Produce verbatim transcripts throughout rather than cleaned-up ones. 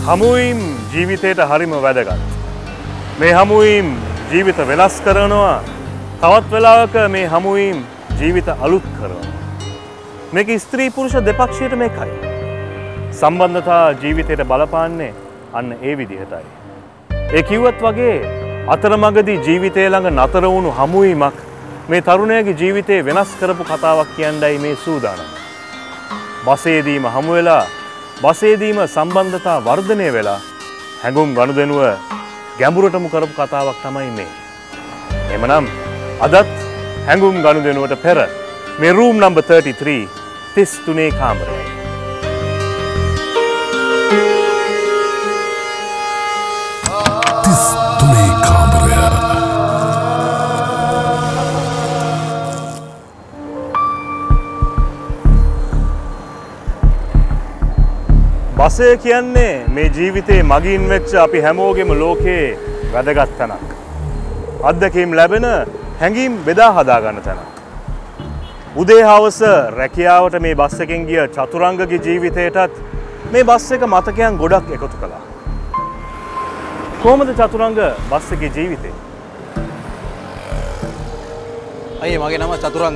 හමුවීම් ජීවිතයට හරිම වැදගත්. මේ හමුවීම් ජීවිත වෙනස් කරනවා. තවත් වෙලාවක මේ හමුවීම් ජීවිත අලුත් කරනවා. මේක ස්ත්‍රී පුරුෂ දෙපක්ෂයට මේකයි. සම්බන්ධතා ජීවිතයට බලපාන්නේ අන්න ඒ විදිහටයි. ඒ කිව්වත් වගේ අතරමඟදී ජීවිතය ළඟ නතර වුණු හමුවීමක් මේ තරුණයාගේ ජීවිතේ වෙනස් කරපු කතාවක් කියන්නයි මේ සූදානම. බසේදීම හමු වෙලා බසේදීම සම්බන්ධතා වර්ධනය වෙලා හැඟුම් ගනුදෙනුව ගැඹුරටම කරපු කතාවක් තමයි මේ. එමනම් අදත් හැඟුම් ගනුදෙනුවට පෙර මේ රූම් නම්බර් තර්ටි ත්‍රී තිස් තුනේ කාමරයයි. තිස් තුනේ කාමරය. බසය කියන්නේ මේ ජීවිතේ මගින් වෙච්ච අපි හැමෝගෙම ලෝකයේ වැදගත් තැනක්. අත්දැකීම් ලැබෙන හැඟීම් බෙදා හදා ගන්න තැනක්. උදේ හවස රැකියාවට මේ බස් එකෙන් ගිය චතුරංගගේ ජීවිතයටත් මේ බස් එක මතකයන් ගොඩක් එකතු කළා. කොහොමද චතුරංග බස් එකේ ජීවිතේ? අයියේ මගේ නම චතුරංග.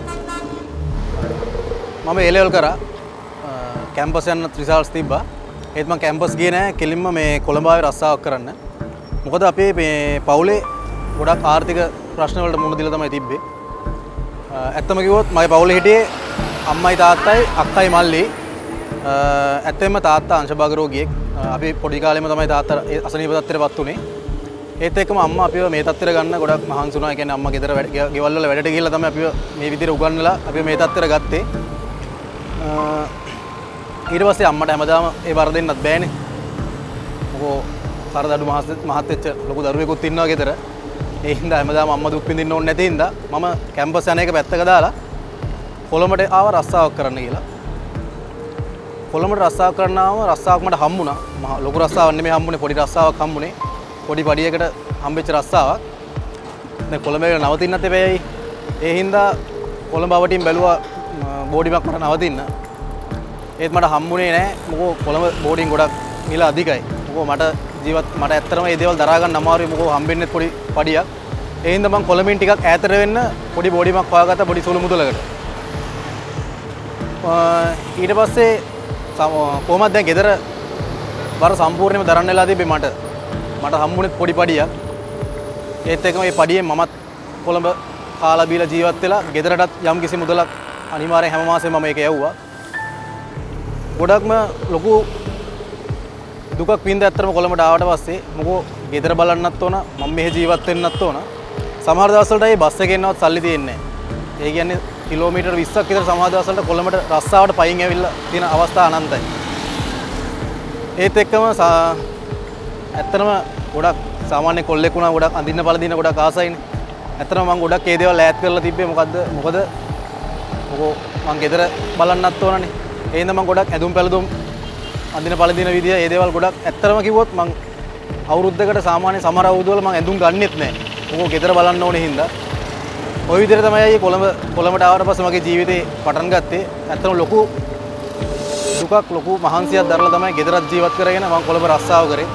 මම ඒ ලෙවල් කරා කැම්පස් යන රිසල්ට්ස් තිබ්බා. ඒත් මම කැම්පස් ගියේ නෑ කෙලින්ම මේ කොළඹාවේ රස්සාවක් කරන්න. මොකද අපේ මේ පවුලේ ගොඩක් ආර්ථික ප්‍රශ්න වලට මුහුණ දීලා තමයි තිබ්බේ. ඇත්තම කිව්වොත් මගේ පවුලේ හිටියේ අම්මයි තාත්තයි අක්කයි මල්ලි. ඇත්තෙන්ම තාත්තා අංශභාග රෝගියෙක්. අපි පොඩි කාලේම තමයි තාත්තා අසනීප තත්ත්වයටපත් උනේ. ඒත් එක්කම අම්මා අපිව මේ තත්ත්වයට ගන්න ගොඩක් මහන්සි වුණා. ඒ කියන්නේ අම්මා ගෙදර ගෙවල් වල වැඩට ගිහිල්ලා තමයි අපිව මේ විදිහට උගන්වලා අපිව මේ තත්ත්වයට ගත්තේ. ඊට පස්සේ අම්මට හැමදාම ඒ වර දෙන්නත් බෑනේ. මොකෝ කරදඩු මහත් වෙච්ච ලොකු දරුවෙකුත් ඉන්නවා ගෙදර. ඒ හින්දා හැමදාම අම්මා දුක් විඳින්න ඕනේ නැති හින්දා මම කැම්පස් යන එක පැත්තක දාලා කොළඹට ආව රස්සාවක් කරන්න කියලා. කොළඹට රස්සාවක් කරන්න ආවම රස්සාවක් මට හම්බුණා. මහ ලොකු රස්සාවක් නෙමෙයි හම්බුනේ පොඩි රස්සාවක් හම්බුනේ. පොඩි පඩියකට හම්බෙච්ච රස්සාවක්. දැන් කොළඹේ නවතින්නත් එපැයි. ඒ හින්දා කොළඹ අවටින් බැලුවා බෝඩිමක් මට නවතින්න. ඒත් මට හම්බුනේ නැහැ. මොකෝ කොළඹ බෝඩින් ගොඩක් මිල අධිකයි. මොකෝ මට ජීවත් මට ඇත්තටම මේ දේවල් දරා ගන්න අමාරුයි. මොකෝ හම්බෙන්නේ පොඩි පඩියක්. ඒ හින්දා මම කොළඹින් ටිකක් ඈතට වෙන්න පොඩි බෝඩිමක් හොයාගත්තා පොඩි සුළු මුදලකට. ඊට පස්සේ කොහොමද දැන් ගෙදර බර සම්පූර්ණයෙන්ම දරන්න වෙලා තිබ්බේ මට. මට හම්බුනේ පොඩි පඩියක්. ඒත් එක්කම මේ පඩියෙන් මමත් කොළඹ කාලා බීලා ජීවත් වෙලා ගෙදරටත් යම් කිසි මුදලක් අනිවාර්යෙන් හැම මාසෙම මම ඒක යවුවා. ගොඩක්ම ලොකු දුකක් වින්ද ඇත්තටම කොළඹට ආවට පස්සේ මොකෝ ගෙදර බලන්නත් ඕන මම මෙහෙ ජීවත් වෙන්නත් ඕන. සමහර දවස්වලට ඒ බස් එකේ එන්නවත් සල්ලි දෙන්නේ නැහැ. ඒ කියන්නේ කිලෝමීටර් විස්සක් විතර සමහර දවස්වලට කොළඹට රස්සාවට පයින් ඇවිල්ලා තියෙන අවස්ථා අනන්තයි. ඒත් එක්කම ඇත්තටම ගොඩක් සාමාන්‍ය කොල්ලෙක් වුණා ගොඩක් අඳින්න පළඳින්න ගොඩක් ආසයිනේ. ඇත්තටම මම ගොඩක් ඒ දේවල් ඈත් කරලා තිබ්බේ මොකද්ද මොකද මොකෝ මම ගෙදර බලන්නත් ඕනනේ. ඒ හින්දා මම ගොඩක් ඇඳුම් පැළඳුම් අඳින පළඳින විදිය ඒ දේවල් ගොඩක් ඇත්තටම කිව්වොත් මම අවුරුද්දකට සාමාන්‍ය සමහර අවුරුදු වල මම ඇඳුම් ගන්නෙත් නැහැ. මොකෝ ගෙදර බලන්න ඕනේ හින්දා. ওই විදිහට තමයි අයියේ කොළඹ කොළඹට ආවට පස්සේ මගේ ජීවිතේ පටන් ගත්තේ. ඇත්තටම ලොකු දුකක් ලොකු මහන්සියක් දරලා තමයි ගෙදරත් ජීවත් කරගෙන මම කොළඹ රස්සාව කරේ.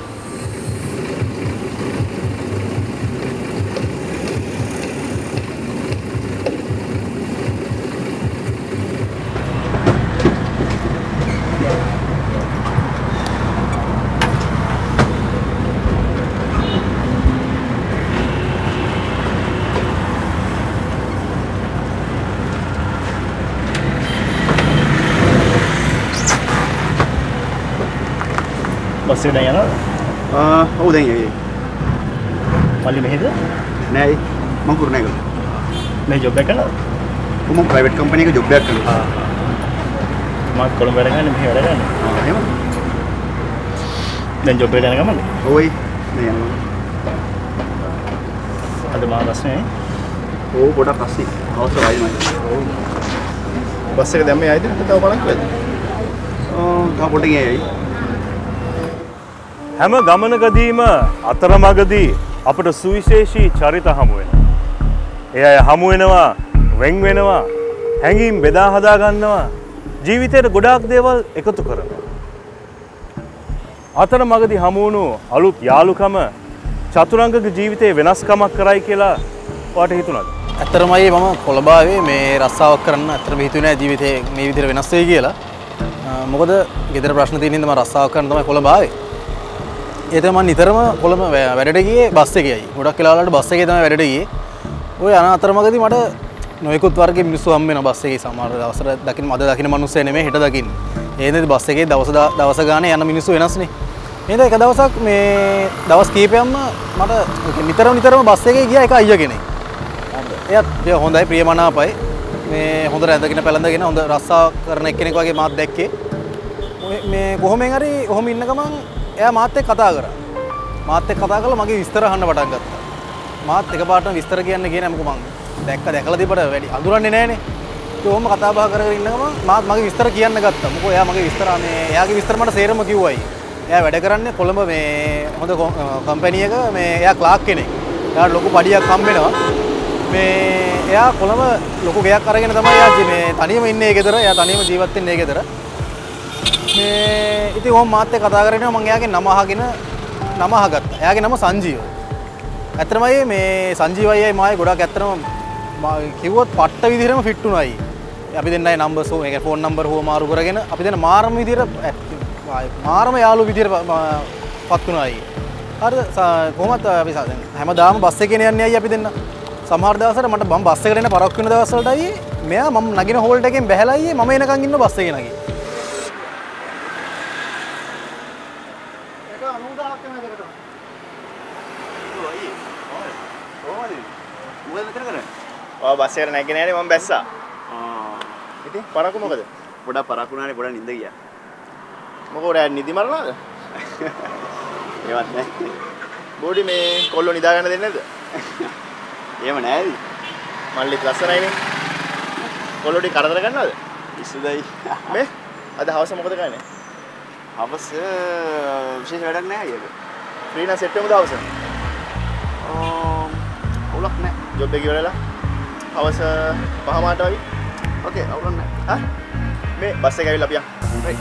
බස් එක දැන් යනවද? ආ ඔව් දැන් යයි. මල්ලි මෙහෙද? නෑ මම කුරුණෑගල. මේ ජොබ් එක කරනවද? මම ප්‍රයිවට් කම්පැනි එකක ජොබ් එකක් කරනවා. ආ. මම කොළඹ වැඩ ගන්න මෙහෙ වැඩ ගන්න. ආ එහෙම. දැන් ජොබ් එක යන ගමන්ද? ඔය් දැන් යනවා. අද මා රස්නේ. ඔව් පොඩක් අස්සි. අවශ්‍යයි මම. ඔව්. බස් එක දැන් මේ ආයිද? තව බලන්න වෙද? ආ ගා පොඩ්ඩක් යයි. හැම ගමනකදීම අතරමඟදී අපට සුවිශේෂී චරිත හමු වෙනවා. ඒ අය හමු වෙනවා, වෙන් වෙනවා, හැඟීම් බෙදා හදා ගන්නවා, ජීවිතේට ගොඩාක් දේවල් එකතු කරනවා. අතරමඟදී හමු වුණු අලුත් යාළුකම චතුරංගගේ ජීවිතේ වෙනස්කමක් කරයි කියලා ඔයාට හිතුණාද? ඇත්තටමයි මම කොළඹාවේ මේ රස්සාවක් කරන්න ඇත්තටම හිතුවේ නෑ ජීවිතේ මේ විදිහට වෙනස් වෙයි කියලා. මොකද ගෙදර ප්‍රශ්න තියෙන හින්දා මම රස්සාවක් කරන්න තමයි කොළඹ ආවේ. ඒ තමයි මම නිතරම කොළඹ වැඩට ගියේ බස් එකේයි. ගොඩක් වෙලාවලට බස් එකේ තමයි වැඩට ගියේ. ඔය අන අතරමඟදී මට නොයෙකුත් වර්ගයේ මිනිස්සු හම්බ වෙනවා බස් එකේ. සමහර දවසට දකින්න මද දකින්න මිනිස්සු නෙමෙයි හෙට දකින්නේ. ඒ හින්දා බස් එකේ දවස දවස ගානේ යන මිනිස්සු වෙනස්නේ. එහෙනම් එක දවසක් මේ දවස් කීපයක්ම මට නිතරම නිතරම බස් එකේ ගියා එක අයියා කෙනෙක්. එයාත් හොඳයි ප්‍රියමනාපයි. මේ හොඳ රැඳගෙන පැලඳගෙන හොඳ රස්සා කරන එක්කෙනෙක් වගේ මාත් දැක්කේ. මේ කොහොමෙන් හරි ඔහොම ඉන්න ගමන් එයා මාත් එක්ක කතා කරා. මාත් එක්ක කතා කරලා මගේ විස්තර අහන්න පටන් ගත්තා. මාත් එකපාරටම විස්තර කියන්න ගියේ නැහැ මොකද මං දැක්ක දැකලා තිබ්බට වැඩි අඳුරන්නේ නැහනේ. ඒ ඔහොම කතා බහ කර කර ඉන්න ගමන් මාත් මගේ විස්තර කියන්න ගත්තා. මොකද එයා මගේ විස්තර මේ එයාගේ විස්තර මට සේරම කිව්වයි. එයා වැඩ කරන්නේ කොළඹ මේ හොඳ කම්පැනි එක මේ එයා ක්ලාක් කෙනෙක්. එයාට ලොකු පඩියක් හම්බ වෙනවා. මේ එයා කොළඹ ලොකු ගයක් අරගෙන තමයි එයා මේ තනියම ඉන්නේ ඒ ගෙදර. එයා තනියම ජීවත් වෙන්නේ ඒ ගෙදර. මේ ඉතින් ඔහොම මාත් එක්ක කතා කරගෙන මම එයාගේ නම අහගෙන නම අහගත්තා. එයාගේ නම සංජීව. ඇත්තටමයි මේ සංජීව අයියයි මායි ගොඩක් ඇත්තටම කිව්වොත් පට්ට විදිහටම ෆිට වුණායි. අපි දෙන්නයි නම්බර්ස් හෝ ඒ ෆෝන් නම්බර් හෝ මාරු කරගෙන අපි දෙන්න මාරම විදිහට මාරම යාළු විදිහට පත් වුණායි. හරිද? කොහොමද අපි හැමදාම බස් එකේ යන්නේ අයියා අපි දෙන්න. සමහර දවසට මට මම බස් එකට එන පරක්කු වෙන දවස් වලටයි මෙයා මම නගින හෝල්ට් එකෙන් බැහැලා අයියේ මම එනකන් ඉන්න බස් එකේ නගියේ. ඒක අනූදාක් වෙන දෙකට. ඔය අයියේ. කොහොමද? මොකද මෙතන කරන්නේ? ඔය බස් එකට නැගින්නේ නැහැ මම බැස්සා. ආ. ඉතින් පරක්කු මොකද? පොඩක් පරක්කු වුණානේ පොඩක් නිින්ද ගියා. මොකෝ රෑ නිදි මරනවද? ඒවත් නැහැ. බෝඩි මේ කොල්ලෝ නිදා ගන්න දෙන්නේ නැද්ද? එහෙම නෑද? මල්ලිත් ලස්සනයිනේ. කොල්ලෝ ටික කරදර ගන්නවද? ඉස්සුදයි. මේ අද හවස මොකද කරන්නේ? හවස විශේෂ වැඩක් නෑ අයියෝ. ෆ්‍රී නම් සෙට් වෙමුද හවස? ආ අවුලක් නෑ. ජොබ් එක ඉවරලා හවස පහ මාට වගේ. ඕකේ අවුලක් නෑ. හා? මේ බස් එක ඇවිල්ලා අපියා.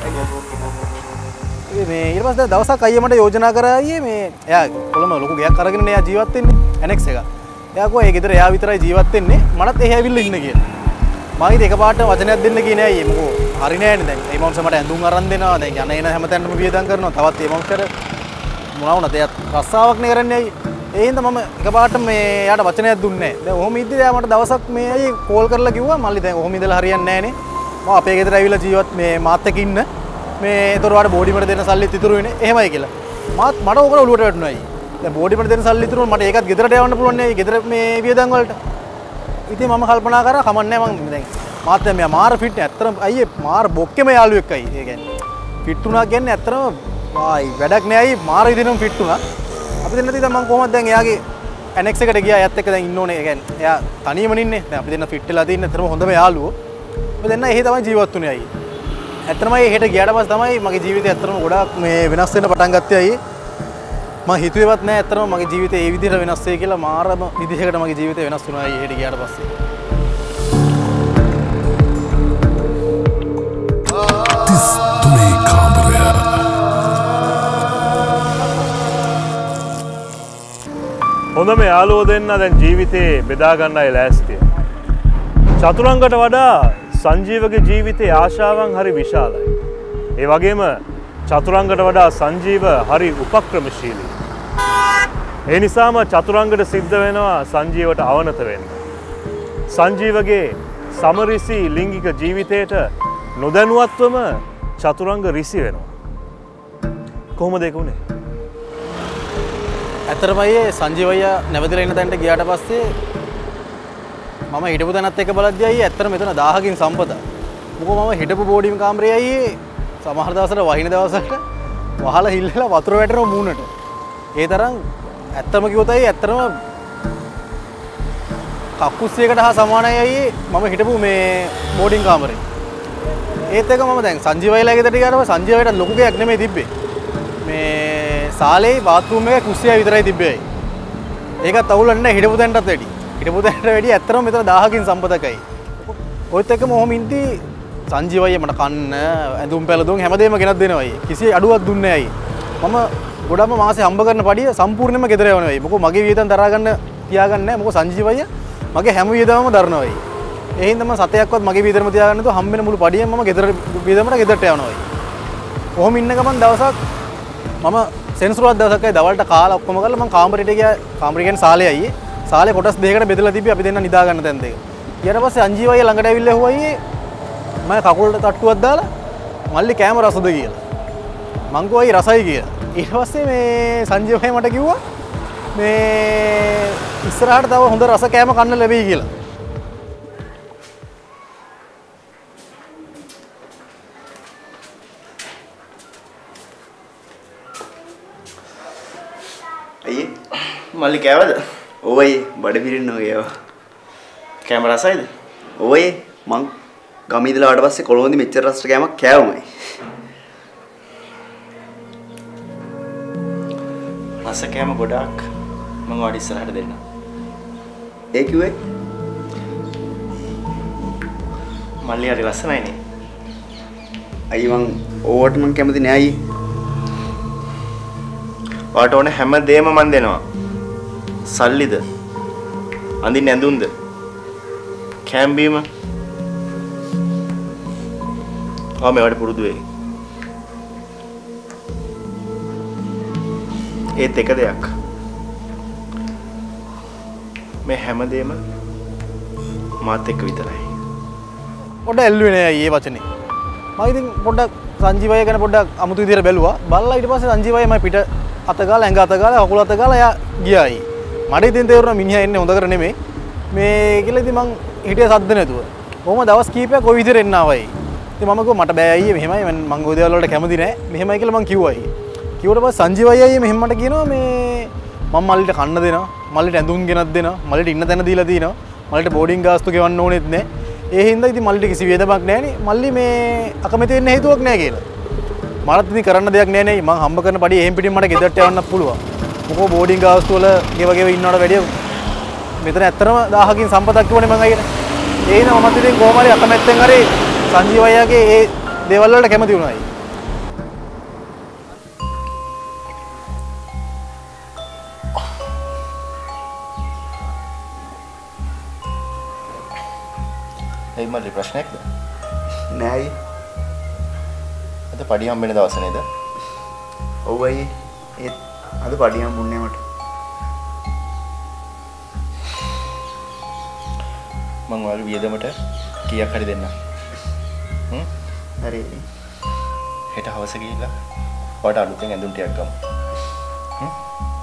මේ ඊට පස්සේ දවසක් අයියා මට යෝජනා කරා අයියේ මේ එයා කොළඹ ලොකු ගයක් අරගෙන එයා ජීවත් වෙන්නේ ඇනෙක්ස් එක. එයා කිව්වා ඒ ගෙදර එයා විතරයි ජීවත් වෙන්නේ මටත් එහෙ ඇවිල්ලා ඉන්න කියලා. මම ඉතින් එකපාරට වචනයක් දෙන්න කියේ නෑ අයියේ මොකෝ හරි නෑනේ දැන්. ඒ මනුස්සයා මට ඇඳුම් අරන් දෙනවා. දැන් යන එන හැමතැනම වියදම් කරනවා. තවත් ඒ මනුස්සයාට මොනවා වුණත් එයා රස්සාවක් නේ කරන්නේ අයියේ. ඒ හින්දා මම එකපාරට මේ එයාට වචනයක් දුන්නේ නෑ. දැන් ඔහොම ඉද්දි එයා මට දවසක් මේ අයියේ කෝල් කරලා කිව්වා මල්ලි දැන් ඔහොම ඉඳලා හරියන්නේ නෑනේ. මම අපේ ගෙදර ඇවිල්ලා ජීවත් මේ මාත් එක්ක ඉන්න මේ ඒතර වාට බෝඩි මට දෙන්න සල්ලිත් ඉතුරු වෙන්නේ එහෙමයි කියලා. මාත් මට ඕක ඔලුවට වැටුණා අයියේ. දැන් බෝඩි මට දෙන්න සල්ලි ඉතුරු මට ඒකත් ගෙදරට යවන්න පුළුවන් නේ ගෙදර මේ වියදම් වලට. ඉතින් මම කල්පනා කරා කමන්නේ මම දැන් මාත් දැන් මෙයා මාර ෆිට් නේ. ඇත්තටම අයියේ මාර බොක්කේම යාළුවෙක් අයියේ. ඒ කියන්නේ ෆිට් වුණා කියන්නේ ඇත්තටම ආයි වැඩක් නෑ අයියේ මාර විදිහටම ෆිට් වුණා. අපි දෙන්න ඉතින් මම කොහොමද දැන් එයාගේ ඇනෙක්ස් එකට ගියා. එයාත් එක්ක දැන් ඉන්න ඕනේ. ඒ කියන්නේ එයා තනියම ඉන්නේ. දැන් අපි දෙන්න ෆිට් වෙලා තින්නේ. ඇත්තටම හොඳම යාළුවෝ. අපි දෙන්න එහෙ තමයි ජීවත් වුනේ අයියේ. ඇත්තටම හෙට ගියාට පස්සේ තමයි මගේ ජීවිතය ඇත්තටම ගොඩාක් මේ වෙනස් වෙන්න පටන් ගත්තේ අයියේ. මම හිතුවේවත් නෑ ඇත්තටම මගේ ජීවිතය ඒ විදිහට වෙනස් වෙයි කියලා. මාරම විදිහකට මගේ ජීවිතය වෙනස් වුණා අයියේ හෙට ගියාට පස්සේ. තිස් තුනේ කාමරය. හොඳම යාළුවෝ දෙන්න දැන් ජීවිතේ බෙදා ගන්නයි ලෑස්තිය. චතුරංගට වඩා සංජීවගේ ජීවිතයේ ආශාවන් හරි විශාලයි. ඒ වගේම චතුරංගට වඩා සංජීව හරි උපක්‍රමශීලී. ඒ නිසාම චතුරංගට සිද්ධ වෙනවා සංජීවට අවනත වෙන්න. සංජීවගේ සමරිසි ලිංගික ජීවිතයට නොදැනුවත්වම චතුරංග රිසි වෙනවා. කොහොමද ඒක උනේ? ඇත්තටම අයියේ සංජීව අයියා නැවතිලා ඉන්න තැනට ගියාට පස්සේ මම හිටපු තැනත් එක බලද්දී අයියේ ඇත්තටම මෙතන දහහකින් සම්පත. මොකෝ මම හිටපු බෝඩින් කාමරේ අයියේ සමහර දවසට වහින දවසට වහලා හිල්ලලා වතුර වැටෙනවා මූණට. ඒ තරම් ඇත්තම කිව්වොත් අයියේ ඇත්තටම කක්කුස්සියකට හා සමානයි අයියේ මම හිටපු මේ බෝඩින් කාමරේ. ඒත් එක මම දැන් සංජීවයිලා ගෙදරට ගියාම සංජීවයිට ලොකු ගයක් නෙමෙයි තිබ්බේ. මේ සාලේ බාත්රූම් එකේ කුස්සිය විතරයි තිබ්බේ. ඒකත් අවුලක් නැහැ හිටපු තැනටත් වැඩි. හිටපු තැනට වැඩි ඇත්තටම මෙතන දහහකින් සම්පතකයි. ඔයත් එක්කම ඔහොම ඉඳි සංජීවයි මට කන්න ඇඳුම් පැළඳුම් හැමදේම ගෙනත් දෙනවා අයියේ. කිසි අඩුවක් දුන්නේ නැහැ අයියේ. මම ගොඩක්ම මාසේ හම්බ කරන පඩිය සම්පූර්ණයෙන්ම ගෙදර යවනවා වෙයි. මොකද මගේ වියදම් දරා ගන්න තියාගන්නේ නැහැ. මොකද සංජීව අයියා මගේ හැම වියදමම දරනවා වෙයි. ඒ හින්දා මම සතයක්වත් මගේ වියදම තියාගන්න නැතුව හම්බෙන මුළු පඩියෙන් මම ගෙදර වියදමට ගෙදරට යවනවා වෙයි. කොහොම ඉන්න ගමන් දවසක් මම සෙන්සුරාත් දවසකයි දවල්ට කාලා ඔක්කොම කරලා මම කාමරේට ගියා. කාමරේ කියන්නේ සාලේ අයියේ. සාලේ කොටස් දෙකකට බෙදලා තිබ්බේ අපි දෙන්න නිදා ගන්න තැන් දෙක. ඊට පස්සේ සංජීව අයියා ළඟට ඇවිල්ලා ඇහුවා අයියේ මම කකුලට තට්ටුවක් දාලා මල්ලි කෑම රසද කියලා. මං කිව්වා අයියේ රසයි කියලා. ඊට පස්සේ මේ සංජීව අයියා මට කිව්වා මේ ඉස්සරහට තව හොඳ රස කෑම කන්න ලැබෙයි කියලා. අයියේ මල්ලි කෑවද? ඔව් අයියේ බඩ පිරෙන්න ඕගේවා. කෑම රසයිද? ඔව් අයියේ මං ගම ඉඳලා ආවට පස්සේ කොළඹදී මෙච්චර රසට කෑමක් කෑවමයි. රස කෑම ගොඩාක් මම වාඩි ඉස්සරහට දෙන්න. ඒ කිව්වේ මල්ලි හරි ලස්සනයිනේ. අයියේ මං ඕවට මං කැමති නෑ අයියේ. ඔයාට ඕනේ හැම දෙයක්ම මන් දෙනවා. සල්ලිද? අඳින්න ඇඳුම්ද? කෑම බීම? ආ මේවට පුරුදු වෙයි. ඒත් එක දෙයක්. මේ හැම දෙයක්ම මාත් එක්ක විතරයි. පොඩ ඇල්ලුවේ නෑ අයියේ වචනේ. මම ඉතින් පොඩ්ඩක් සංජීව අයියා ගැන පොඩ්ඩක් අමුතු විදියට බැලුවා. බලලා ඊට පස්සේ සංජීව අයියා මම පිට අතගාලා ඇඟ අතගාලා කකුල අතගාලා එයා ගියායි. මට ඉතින් තේරුණා මිනිහා එන්නේ හොඳ කර නෙමෙයි. මේ කියලා ඉතින් මං හිටියේ සද්ද නැතුව. කොහොම දවස් කීපයක් ওই විදිහට එන්න ආවයි. ඉතින් මම කිව්වා මට බෑ අයියේ මෙහෙමයි මං ওই දේවල් වලට කැමති නෑ. මෙහෙමයි කියලා මං කිව්වයි. කිව්වට පස්සේ සංජීව අයියා මෙහෙම මට කියනවා මේ මම මල්ලිට කන්න දෙනවා. මල්ලිට ඇඳුම් ගෙනත් දෙනවා. මල්ලිට ඉන්න තැන දීලා තිනවා. මල්ලිට බෝඩින් ගාස්තු ගෙවන්න ඕනෙත් නෑ. ඒ හින්දා ඉතින් මල්ලිට කිසි වේදමක් නෑනේ. මල්ලි මේ අකමැති වෙන්න හේතුවක් නෑ කියලා. මට ඉතින් කරන්න දෙයක් නෑ නේ. මං හම්බ කරන පඩිය එහෙම් පිටින් මට ගෙදරට යවන්නත් පුළුවන්. මොකෝ බෝඩින් ගාස්තු වල ගෙව ගෙව ඉන්නවට වැඩිය මෙතන ඇත්තටම දහහකින් සම්පතක් කිව්වනේ මං අයියට. ඒ හින්දා මමත් ඉතින් කොහොම හරි අකමැත්තෙන් හරි සංජීව අයියාගේ ඒ දේවල් වලට කැමති වුණා අයියේ. ඒ මල්ලි ප්‍රශ්නයක්ද? නෑ අයියේ. අද පඩි හම්බෙන දවස නේද? ඔව් අයියේ. ඒත් අද පඩි හම්බුන්නේ මට. මං ඔයාලගේ වියදමට කීයක් හරි දෙන්නම්. හ්ම්? හරි. හෙට හවස ගිහිල්ලා ඔයාලට අලුතෙන් ඇඳුම් ටිකක් ගමු. හ්ම්?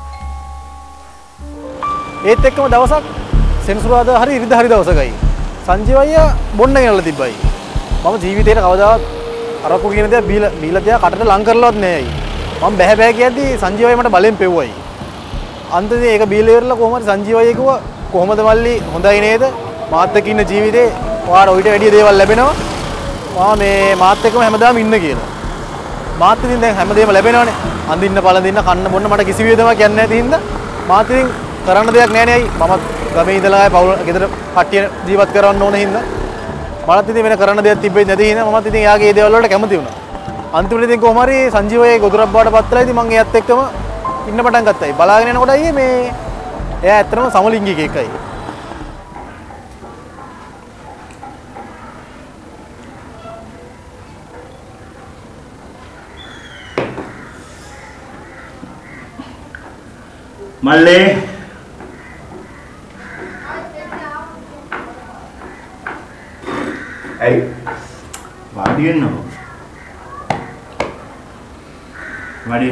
ඒත් එක්කම දවසක් සෙනසුරාදා හරි ඉරිදා හරි දවසකයි. සංජීව අයියා බොන්න ගෙනල්ලා තිබ්බයි. මම ජීවිතේට කවදාවත් අරකු කියන දේ බීලා බීලා තියා කටට ලං කරලවත් නෑ අයියේ. මම බැහැ බැහැ කියද්දි සංජීව අයියා මට බලෙන් පෙව්වයි. අන්තිමේ ඒක බීලා ඉවරලා කොහොම හරි සංජීව අයියා කිව්වා කොහොමද මල්ලි හොඳයි නේද? මාත් එක්ක ඉන්න ජීවිතේ ඔයාට ඔයිට වැඩි දේවල් ලැබෙනවා. මම මේ මාත් එක්කම හැමදාම ඉන්න කියලා. මාත් ඉතින් දැන් හැමදේම ලැබෙනවනේ. අඳින්න පළඳින්න කන්න බොන්න මට කිසි විදිහක් යන්නේ නැති හින්දා මාත් ඉතින් කරන්න දෙයක් නෑ නේ අයියේ. මමත් ගමේ ඉඳලා ආයේ පවුල ගෙදර කට්ටිය ජීවත් කරවන්න ඕන හින්දා මලත් ඉතින් වෙන කරන්න දෙයක් තිබෙන්නේ නැති හින්දා මමත් ඉතින් එයාගේ ඒ දේවල් වලට කැමති වුණා. අන්තිමට ඉතින් කොහොම හරි සංජීවයේ ගොදුරක් බවට පත්ලා ඉතින් මම එයාත් එක්කම ඉන්න පටන් ගත්තා. බලාගෙන යනකොට අයියේ මේ එයා ඇත්තටම සමලිංගිකයෙක්යි. මල්ලේ ඇයි වාඩි වෙන්නකො වාඩි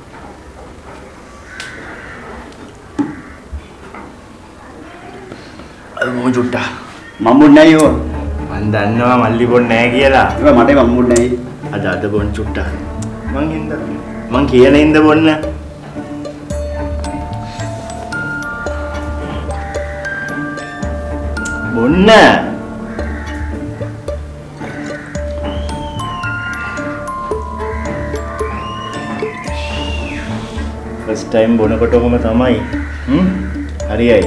අද මොකද චුට්ටා මම බොන්නේ නැහැ යෝ. මන් දන්නවා මල්ලි බොන්නේ නැහැ කියලා. ඒක මට මම බොන්නේ නැහැ. අද අද බොන්න චුට්ටා මං හින්දා මං කියන හින්දා බොන්න බොන්න ෆස්ට් ටයිම් බොනකොට ඔහොම තමයි. හ්ම් හරියයි.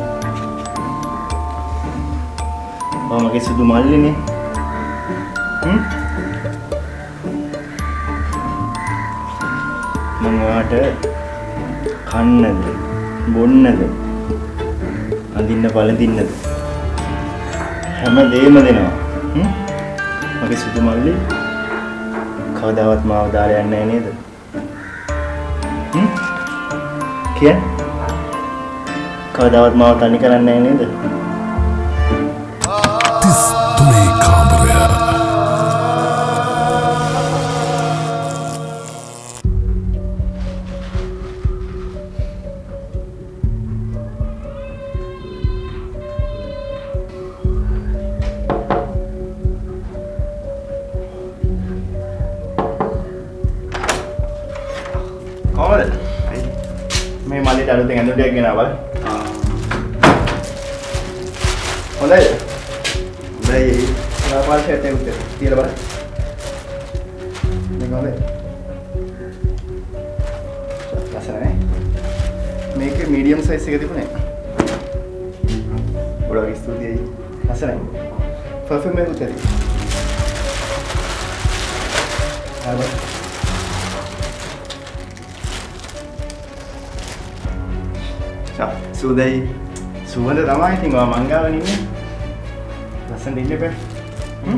ඔය මගේ සුදු මල්ලිනේ. හ්ම් මම ඔයාට කන්නද බොන්නද අඳින්න පළඳින්නද හැම දෙයක්ම දෙනවා. හ්ම් මගේ සුදු මල්ලි කවදාවත් මාව දාලා යන්නේ නැහැ නේද? හ්ම් කියන්නේ කවදාවත් මාව තනි කරන්නේ නැහැ නේද? තිස් තුනේ කාමරය. කොහොමද? මේ මල්ලිට අලුතෙන් ඇඳුම් ටිකක් ගෙනාවා බලන්න. හොඳයි. හොඳයි. රාපාල් ෂර්ට් එක උත්තර. තියලා බලන්න. මේක හොඳයි. ලස්සනයි. මේකේ මීඩියම් සයිස් එක තිබුණේ. ගොඩක් ස්තුතියි. ලස්සනයි. පර්ෆියුම් එක උත්තර. ආව. සුවදයි සුවඳ තමයි ඉතින් ඔයා මං ගාව ඉන්නේ ලස්සනට ඉන්න එපා හ්ම්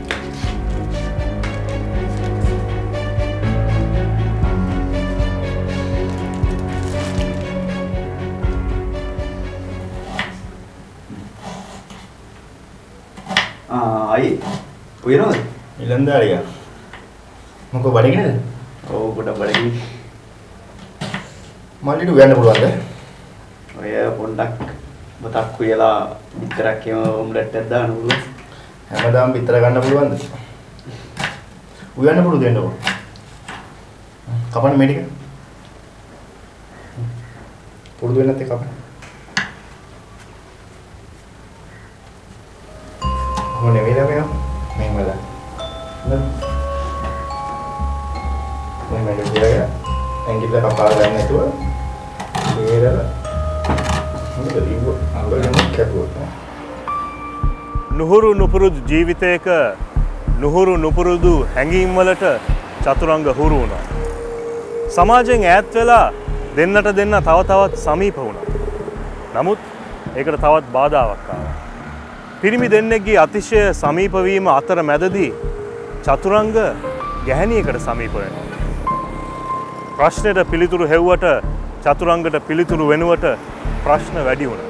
ආ අයි උයනෝද ඉලන්දාරියා මොකෝ බඩගිනද ඔව් පොඩක් බඩගිනි මල්ලිට උයන්න පුළුවන්ද ඔය පොඩ්ඩක් බතක් කියලා විතරක් කියම ඔම්ලට් එකක් දාන්න පුළුවන්. හැමදාම විතර ගන්න පුළුවන්ද? උයන්න පුළු දෙන්නකො. කපන්න මේ ටික. පුරුදු වෙන්නත් ඒ කපන්න. මොනේ වේලා මෙයා මෙන් වල. නේද? මේ මම කියලා ඇඟිල්ල කපාලා ගන්න නැතුව බේරලා නුහුරු නුපුරුදු ජීවිතයක නුහුරු නුපුරුදු හැඟීම් වලට චතුරංග හුරු වුණා. සමාජයෙන් ඈත් වෙලා දෙන්නට දෙන්න තව තවත් සමීප වුණා. නමුත් ඒකට තවත් බාධාවක් ආවා. පිරිමි දෙන්නෙක්ගේ අතිශය සමීප වීම අතර මැදදී චතුරංග ගැහණියකට සමීප වෙනවා. ප්‍රශ්නෙට පිළිතුරු හෙව්වට චතුරංගට පිළිතුරු වෙනුවට ප්‍රශ්න වැඩි වුණා.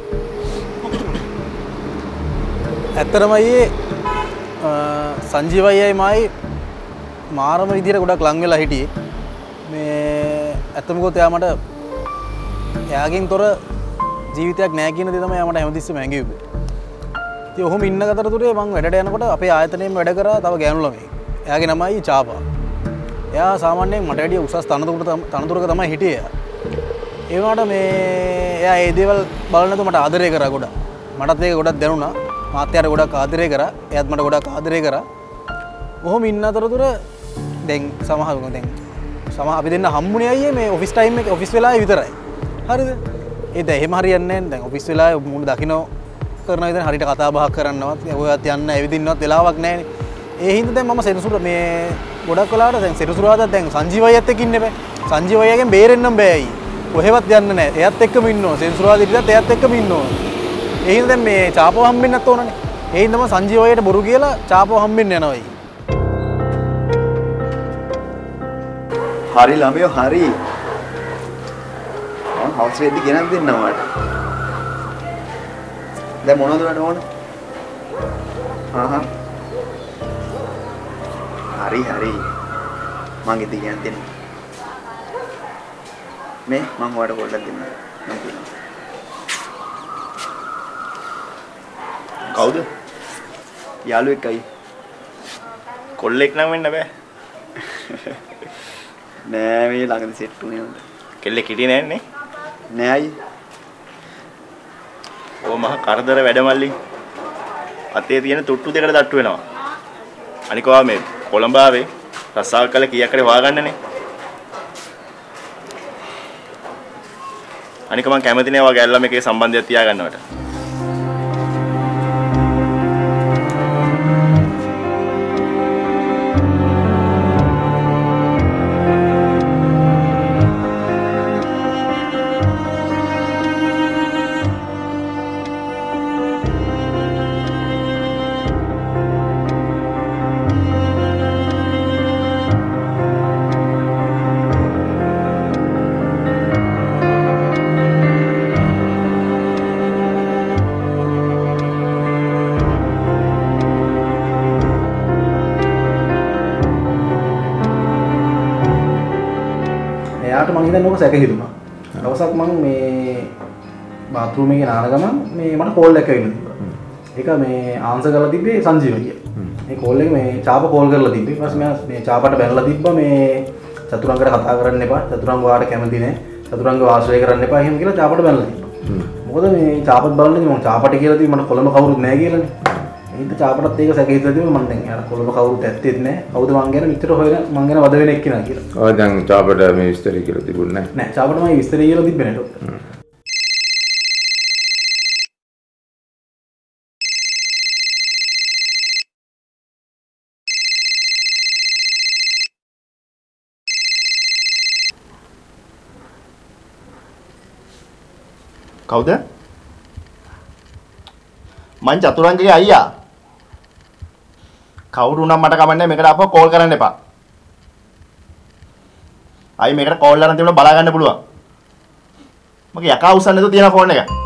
ඇත්තටම අයියේ සංජීව අයියයි මායි මාරම විදියට ගොඩක් ලං වෙලා හිටියේ. මේ ඇත්තම ගොත එයා මට එයාගෙන් තොර ජීවිතයක් නැහැ කියන දේ තමයි එයා මට හැමතිස්සෙම හැංගිව්වේ. ඉතින් ඔහොම ඉන්න ගතරතුරේ මම වැඩට යනකොට අපේ ආයතනයේම වැඩ කරා තව ගෑනු ළමයෙක්. එයාගේ නමයි චාපා. එයා සාමාන්‍යයෙන් මට වැඩිය උසස් තනතුරක තනතුරක තමයි හිටියේ එයා. ඒ වුණාට මේ එයා ඒ දේවල් බලන නැතුව මට ආදරය කරා ගොඩක්. මටත් ඒක ගොඩක් දැනුණා. මාත් එයාට ගොඩක් ආදරය කරා. එයාත් මට ගොඩක් ආදරය කරා. ඔහොම ඉන්න අතරතුර දැන් සමහර දැන් සමහර අපි දෙන්න හම්බුනේ අයියේ මේ ඔෆිස් ටයිම් එකේ ඔෆිස් වෙලාවේ විතරයි. හරිද? ඒ දැන් එහෙම හරියන්නේ නැහැ. දැන් ඔෆිස් වෙලාවේ මුණ දකින්න කරන විදිහ හරියට කතා බහක් කරන්නවත් ඔයත් යන්න ඇවිදින්නවත් වෙලාවක් නැහැනේ. ඒ හින්දා දැන් මම සෙනසුර මේ ගොඩක් වෙලාවට දැන් සෙනසුරාදා දැන් සංජීව අයියත් එක්ක ඉන්න බෑ. සංජීව අයියගෙන් බේරෙන්නම් බෑ අයියේ. කොහෙවත් යන්න නැහැ. එයාත් එක්කම ඉන්නවා. සෙනසුරාදා ඉඳලා එයාත් එක්කම ඉන්නවා. ඒ හින්දා දැන් මේ චාපව හම්බෙන්නත් ඕනනේ. ඒ හින්දා මම සංජීව අයියට බොරු කියලා චාපව හම්බෙන්න යනවා අයියේ. හරි ළමයෝ හරි. මම හවුස් රෙද්දි ගෙනත් දෙන්නම් ඔයාලට. දැන් මොනවද ඔයාලට ඕන? හා හා. හරි හරි. මං ඉතින් ගෙනත් දෙන්න. මේ මම ඔයාලට පොඩ්ඩක් දෙන්න. මම කියනවා. කවුද? යාළුවෙක්යි. කොල්ලෙක් නම් වෙන්න බෑ. නෑ මේ ළඟදී සෙට් උනේ නේද? කෙල්ලෙක් හිටියේ නෑනේ. නෑ අයි. ඕ මහ කරදර වැඩමල්ලි. අතේ තියෙන තුට්ටු දෙකට තට්ටු වෙනවා. අනික ඔයා මේ කොළඹ ආවේ රස්සාව කළා කීයක් හරි හොයාගන්නනේ. අනික මම කැමති නෑ ඔයා ගැල්ලා මේකේ සම්බන්ධයක් තියාගන්නවට. එයාට මං හිතන්නේ ඕක සැක හිතුණා. දවසක් මං මේ බාත්රූම් එකේ නාන ගමන් මේ මට කෝල් එකක් ඇවිල්ලා තිබ්බා. ඒක මේ ආන්සර් කරලා තිබ්බේ සංජීව අයියා. මේ කෝල් එක මේ චාප කෝල් කරලා තිබ්බේ. ඊපස්සේ මම මේ චාපට බැනලා තිබ්බා මේ චතුරංගට කතා කරන්න එපා. චතුරංග වාට කැමති නෑ. චතුරංග වාසය කරන්න එපා එහෙම කියලා චාපට බැනලා තිබ්බා. මොකද මේ චාපත් බලන්නේ මම චාපට කියලා තිබ්බ මට කොළඹ කවුරුත් නෑ කියලානේ. ඒත් චාපටත් ඒක සැක හිතලා තිබ්බ මම දැන් යාර කොළඹ කවුරුත් ඇත්තෙත් නෑ. කවුද මං ගැන නිතර හොයන මං ගැන වද වෙන එක්කිනා කියලා. ඔය දැන් චාපට මේ විස්තරය කියලා තිබුණේ නෑ. නෑ චාපට මම විස්තරය කියලා තිබ්බේ නෑ ඩොක්ටර්. කවුද? මං චතුරංගගේ අයියා. කවුරු නම් මට කමන්නේ මේකට ආපහු කෝල් කරන්න එපා. අයි මේකට කෝල් කරන් තිබුණා බලා ගන්න පුළුවන්. මගේ යකා උස්සන්න නේද තියෙන ෆෝන් එක.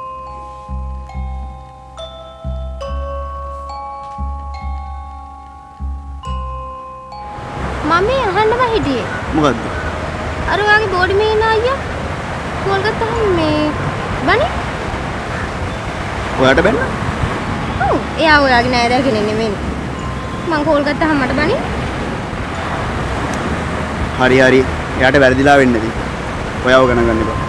මම අහන්නම හිටියේ. මොකද්ද? අර ඔයාගේ බෝඩි මේ ඉන්න අයියා කෝල් ගත්තාම මේ බණි ඔයාට බැන්න? ඔව් එයා ඔයාගේ නෑදෑ කෙනෙක් නෙමෙයි. මං කෝල් ගත්තාම මට බණි. හරි හරි. එයාට වැරදිලා වෙන්නේ නැති. ඔයාව ගණන් ගන්න එපා.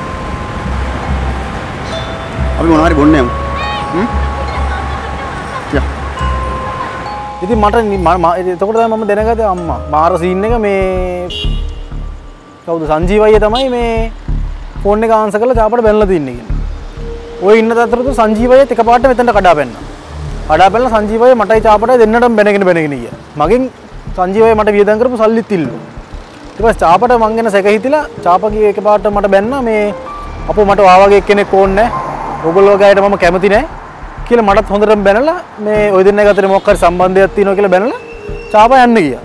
අපි මොනවා හරි බොන්නේ යමු. හ්ම්? යා. ඉතින් මට එතකොට තමයි මම දැනගත්තේ අම්මා මාර සීන් එක මේ කවුද සංජීව අයියා තමයි මේ ෆෝන් එක ආන්සර් කරලා චාපට බැනලා තින්නේ කියලා. ඔය ඉන්න තත්ත්වෙට සංජීව අයියා එකපාරට මෙතනට කඩා පැන්නා. කඩා පැනලා සංජීව අයියා මටයි චාපටයි දෙන්නටම බැනගෙන බැනගෙන ගියා. මගෙන් සංජීව අයියා මට වියදම් කරපු සල්ලිත් ඉල්ලුවා. ඊට පස්සේ චාපට මං ගැන සැක හිතිලා චාපගේ එකපාරට මට බැන්නා මේ අපෝ මට වා වගේ කෙනෙක් ඕනේ නැහැ. ඔයගොල්ලෝ ගායට මම කැමති නැහැ කියලා මටත් හොඳටම බැනලා මේ ඔය දෙන්න එක අතර මොකක් හරි සම්බන්ධයක් තියෙනවා කියලා බැනලා චාප යන්න ගියා.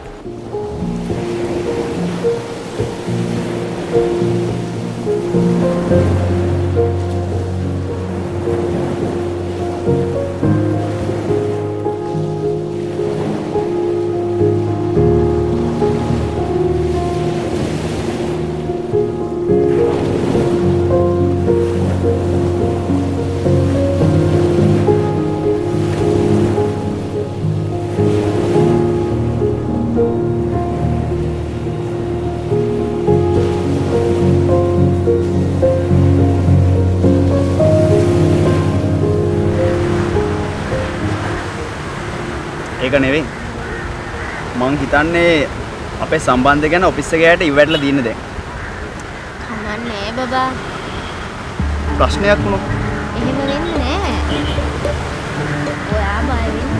ඒක නෙවෙයි. මං හිතන්නේ අපේ සම්බන්ධය ගැන ඔෆිස් එකේ ඇයට ඉවැටලා දින්න දැන්. කමන්නේ බබා. ප්‍රශ්නයක් වුණොත් එහෙම වෙන්නේ නෑ. ඔයා බය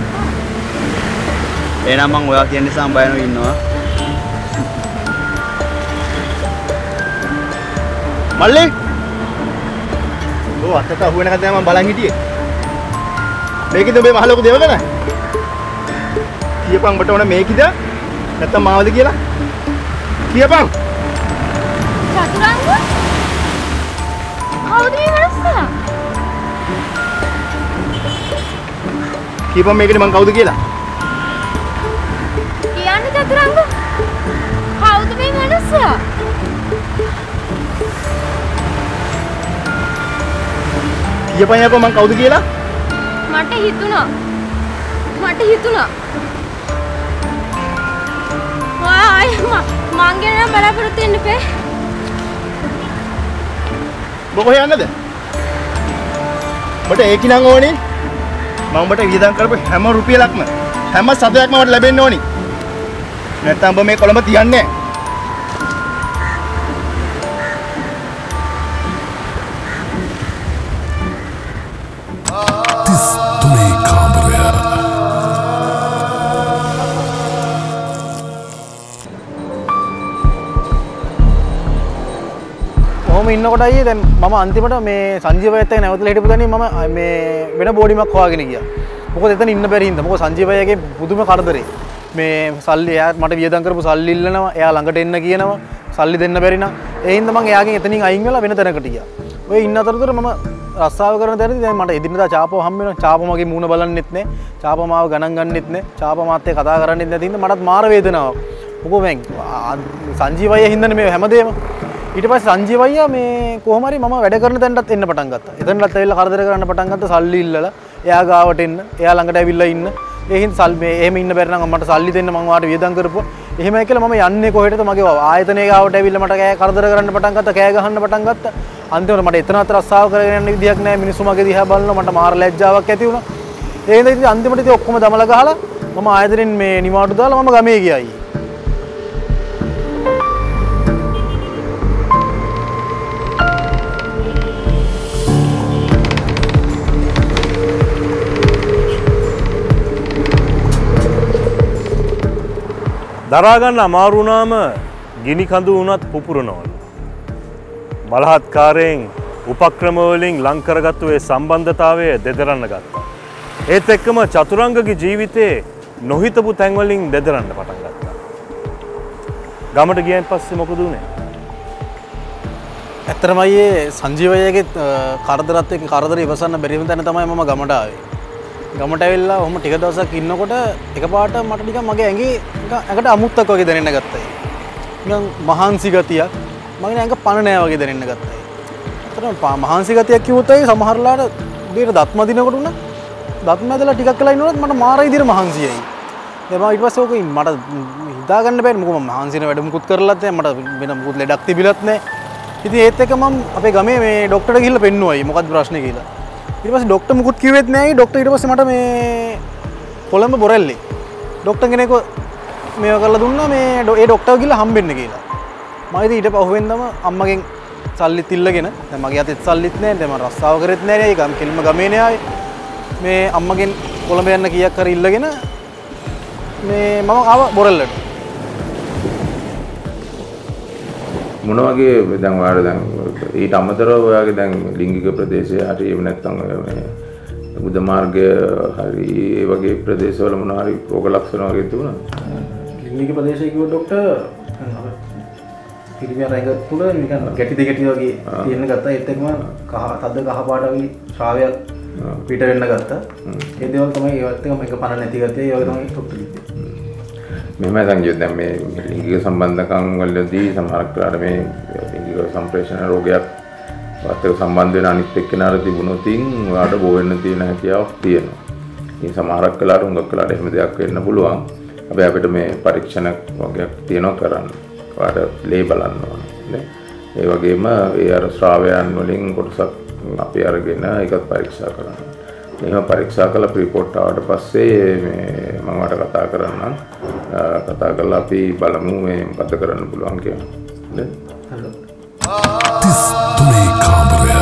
වෙන්න. එහෙනම් මං ඔයා කියන නිසා බය වෙනව ඉන්නවා. මල්ලි. ඔව් අතට අහු වෙනකන් තමයි මං බලන් හිටියේ. මේකද ඔබේ මහ ලොකු දේවගණ? කියපන් ඔබට ඕන මේකිද නැත්නම් මාවද කියලා කියපන්. චතුරංග කවුද මේ මනුස්සයා? කියපන් මේකනේ මං කවුද කියලා. කියන්න චතුරංග කවුද මේ මනුස්සයා? කියපන් යකෝ මං කවුද කියලා. මට හිතුණා මට හිතුණා මං ගැන නම් බලාපොරොත්තු වෙන්න එපා. ඔබ කොහෙ යන්නද? ඔබට ඒකි නම් ඕනේ. මම ඔබට වියදම් කරපු හැම රුපියලක්ම හැම සතයක්ම ඔබට ලැබෙන්න ඕනේ. නැත්නම් ඔබ මේ කොළඹ තියන්නේ නැහැ. තිස් තුනේ කාමරය. කොහොම ඉන්නකොට අයියේ දැන් මම අන්තිමට මේ සංජීවයත් එක්ක නැවතලා හිටපු තැනින් මම මේ වෙන බෝඩිමක් හොයාගෙන ගියා. මොකද එතන ඉන්න බැරි හින්දා. මොකද සංජීවයගේ පුදුම කරදරේ. මේ සල්ලි එයා මට වියදම් කරපු සල්ලි ඉල්ලනවා. එයා ළඟට එන්න කියනවා. සල්ලි දෙන්න බැරි නම් ඒ හින්දා මම එයාගෙන් එතනින් අයින් වෙලා වෙන තැනකට ගියා. ඔය ඉන්න අතරතුර මම රස්සාව කරන තැනදී දැන් මට එදිනදා චාපව හම්බ වෙනවා. චාපව මගේ මූණ බලන්නෙත් නැහැ. චාපව මාව ගණන් ගන්නෙත් නැහැ. චාපව මාත් එක්ක කතා කරන්නෙත් නැති හින්දා මටත් මාර වේදනාවක්. මොකෝ මං සංජීවය හින්දානේ මේ හැමදේම. ඊට පස්සේ සංජීවයියා මේ කොහොම හරි මම වැඩ කරන තැනටත් එන්න පටන් ගත්තා. එතනටත් ඇවිල්ලා කරදර කරන්න පටන් ගත්තා සල්ලි ඉල්ලලා. එයා ගාවට එන්න, එයා ළඟට ඇවිල්ලා ඉන්න. ඒ හින්දා සල් මේ එහෙම ඉන්න බැරි නම් මට සල්ලි දෙන්න මම වාට වියදම් කරපුවා. එහෙමයි කියලා මම යන්නේ කොහෙටද මගේ ආයතනයේ ගාවට ඇවිල්ලා මට කෑ කරදර කරන්න පටන් ගත්තා, කෑ ගහන්න පටන් ගත්තා. අන්තිමට මට එතන අතර රස්සාව කරගෙන යන්න විදියක් නැහැ. මිනිස්සු මගේ දිහා බලනවා මට මාර ලැජ්ජාවක් ඇති වුණා. ඒ හින්දා ඉතින් අන්තිමට ඉතින් ඔක්කොම දමලා ගහලා මම ආයතනෙන් මේ නිවාඩු දාලා මම ගමේ ගියා. දරා ගන්න අමාරු වුණාම ගිනි කඳු වුණත් පුපුරනවලු. බලහත්කාරයෙන් උපක්‍රම වලින් ලං කරගත්තු ඒ සම්බන්ධතාවය දෙදරන්න ගත්තා. ඒත් එක්කම චතුරංගගේ ජීවිතේ නොහිතපු තැන් වලින් දෙදරන්න පටන් ගත්තා. ගමට ගියන් පස්සේ මොකද උනේ? ඇත්තටම අයියේ සංජීවයගේ කරදරත් එක්ක කරදර ඉවසන්න බැරි වෙන තැන තමයි මම ගමට ආවේ. ගමට ඇවිල්ලා ඔහොම ටික දවසක් ඉන්නකොට එකපාරට මට නිකන් මගේ ඇඟේ නිකන් ඇඟට අමුත්තක් වගේ දැනෙන්න ගත්තා. නිකන් මහන්සි ගතියක් මගේ ඇඟ පණ නෑ වගේ දැනෙන්න ගත්තා. ඇත්තටම මහන්සි ගතියක් කිව්වොත් ඒ සමහරලාට උදේට දත් මදිනකොට උන දත් මැදලා ටිකක් වෙලා ඉන්නකොට මට මාර විදිහට මහන්සියයි. ඒ මම ඊට පස්සේ ඕක මට හිතා ගන්න බැහැ මොකද මම මහන්සින වැඩ මුකුත් කරලත් නැහැ මට වෙන මුකුත් ලෙඩක් තිබිලත් නැහැ. ඉතින් ඒත් එක මම අපේ ගමේ මේ ડોක්ටර්ට ගිහිල්ලා පෙන්නුවයි මොකක්ද ප්‍රශ්නේ කියලා. ඊට පස්සේ ડોක්ටර් මුකුත් කිව්වෙත් නැහැ. ડોක්ටර් ඊට පස්සේ මට මේ කොළඹ බොරැල්ලේ ડોක්ටර් කෙනෙක් මේව කරලා දුන්නා මේ ඒ ડોක්ටර් ගිහලා හම්බෙන්න කියලා. මම ඉතින් ඊට පහුවෙන්දම අම්මගෙන් සල්ලිත් ඉල්ලගෙන දැන් මගේ අතේ සල්ලිත් නැහැ. දැන් මම රස්සාව කරෙත් නැහැ නේ. ගම් කෙලින්ම ගමේනේ ආවේ. මේ අම්මගෙන් කොළඹ යන්න කීයක් හරි ඉල්ලගෙන මේ මම ආවා බොරැල්ලට. මොන වගේ දැන් ඔයාලා දැන් ඊට අමතරව ඔයාගේ දැන් ලිංගික ප්‍රදේශය හරි එහෙම නැත්නම් මේ බුද්ධ මාර්ගය හරි ඒ වගේ ප්‍රදේශවල මොන හරි රෝග ලක්ෂණ වගේ තිබුණාද? ලිංගික ප්‍රදේශය කිව්ව ડોක්ටර් පිළිවෙල රැඟ තුල නිකන් ගැටි දෙකටි වගේ තියෙන්න ගත්තා. ඒත් එක්කම කහ තද කහ පාට වගේ ශ්‍රාවයක් පිට වෙන්න ගත්තා. ඒ දේවල් තමයි ඒවත් එක මේක පණ නැති ගත්තේ. ඒ වගේ තමයි ડોක්ටර් කිව්වේ. මෙහෙම සංජය දැන් මේ ලිංගික සම්බන්ධකම් වලදී සමහරක් වෙලාවට මේ ලිංගික සම්ප්‍රේෂණ රෝගයක් වත් එක්ක සම්බන්ධ වෙන අනිත් එක්කෙනාට තිබුණොත් ඔයාලට බෝ වෙන්න තියෙන හැකියාවක් තියෙනවා. ඉතින් සමහරක් වෙලාවට හුඟක් වෙලාවට එහෙම දෙයක් වෙන්න පුළුවන්. හැබැයි අපිට මේ පරීක්ෂණ වගේක් තියෙනවා කරන්න. ඔයාලට ලේ බලන්න ඕනේ. ඒ වගේම ඒ අර ශ්‍රාවයන් වලින් කොටසක් අපි අරගෙන ඒකත් පරීක්ෂා කරන්න. එහෙම පරීක්ෂා කළා රිපෝට් ආවට පස්සේ මේ මම වට කතා කරන්නම්. කතා කරලා අපි බලමු මේ මොකද කරන්න පුළුවන් කියලා. හරිද? හලෝ. තිස් තුනේ කාමරය.